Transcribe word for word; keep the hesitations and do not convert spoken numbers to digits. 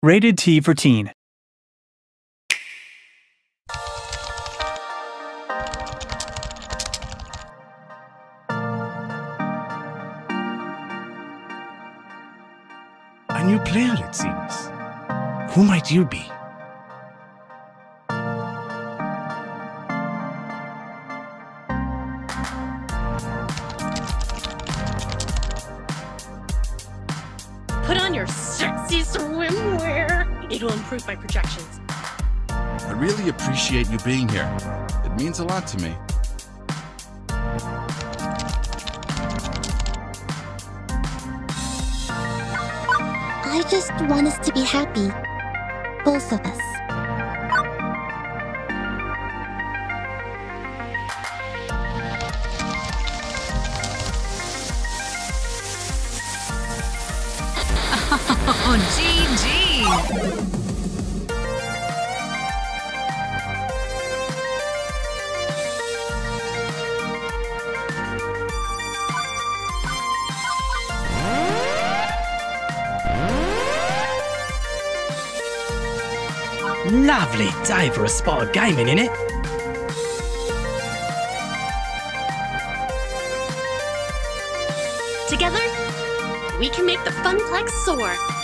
Rated T for Teen. A new player, it seems. Who might you be? Put on your sexy swimwear. It'll improve my projections. I really appreciate you being here. It means a lot to me. I just want us to be happy. Both of us. Oh, G G! Lovely day for a spot of gaming, innit? Together, we can make the Funplex soar.